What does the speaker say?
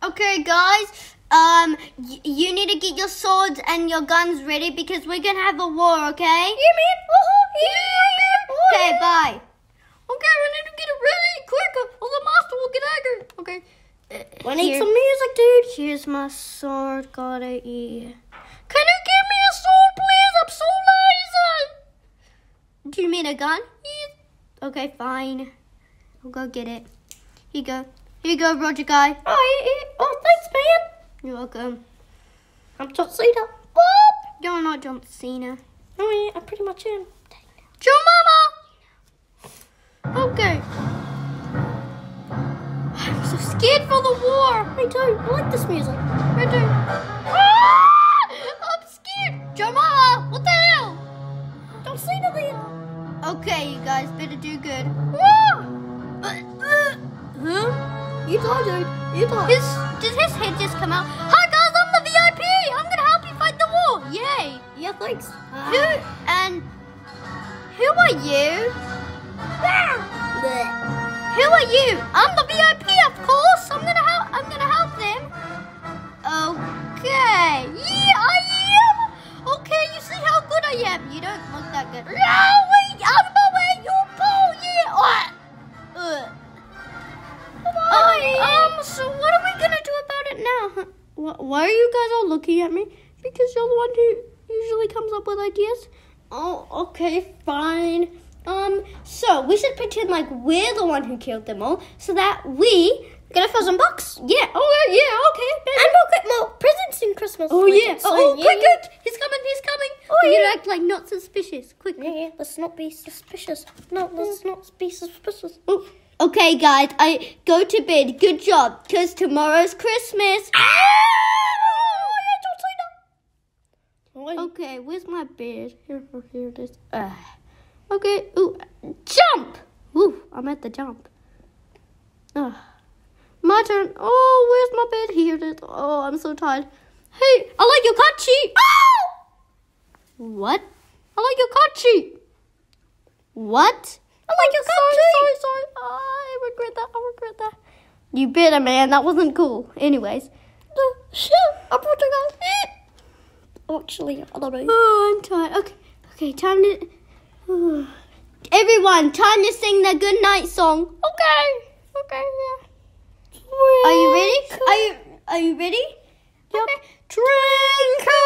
Okay, guys. You need to get your swords and your guns ready because we're gonna have a war. Okay? Yeah, man. Okay, bye. Okay, we need to get it ready quick, or the master will get angry. Okay. We need some music, dude. Here's my sword. Got it. Yeah. Can you give me a sword, please? I'm so lazy. Do you mean a gun? Yes. Okay, fine. I'll go get it. Here you go. Here you go, Roger Guy. Oh, thanks, man. You're welcome. I'm John Cena. What? You're not John Cena. Oh, yeah, I pretty much am. Joe Mama! Okay. I'm so scared for the war. Me too. I like this music. Me too. Ah! I'm scared. Joe Mama, what the hell? John Cena then. Okay, you guys better do good. Huh? You die, dude. You die. Did his head just come out? Hi, guys, I'm the VIP. I'm going to help you fight the war. Yay. Yeah, thanks. Who are you? Who are you? I'm the VIP, of course. I'm gonna help them. Okay. Yeah, I am. Okay, you see how good I am. You don't look that good. No, wait, out of my way, you bull. Yeah. So what are we gonna do about it now? Why are you guys all looking at me? Because you're the one who usually comes up with ideas. Oh, okay, fine. So we should pretend like we're the one who killed them all, so that we Get a $1,000. yeah. Oh yeah, okay. Baby. And we'll get more presents in Christmas. Oh yeah. So, Quick! He's coming. Oh, You yeah. act like not suspicious. Quick. Yeah, let's not be suspicious. No, let's not be suspicious. Oh. Okay, guys, I go to bed. Good job, because tomorrow's Christmas. Okay, where's my bed? Here it is. Okay, ooh, jump! Ooh, I'm at the jump. My turn. Oh, where's my bed? Here it is. Oh, I'm so tired. Hey, I like your cut sheet. What? I like your cut sheet. What? I like your cut sheet. Sorry. I regret that. You better, man. That wasn't cool. Anyways. Shit, I brought the gun. Actually, I don't know. Oh, I'm tired. Okay, time to... Everyone, time to sing the good night song. Okay, yeah. Are you ready? Are you ready? Yep. Okay. Twinkle,